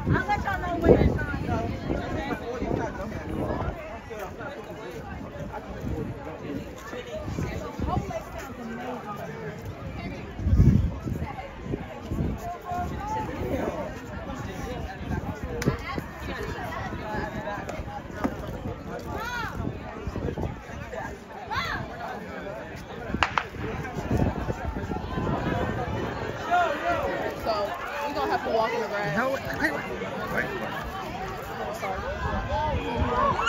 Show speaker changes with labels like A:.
A: I'll let y'all know when it's time.
B: So we're gonna have to walk in the grass.
C: No, wait.
B: Sorry.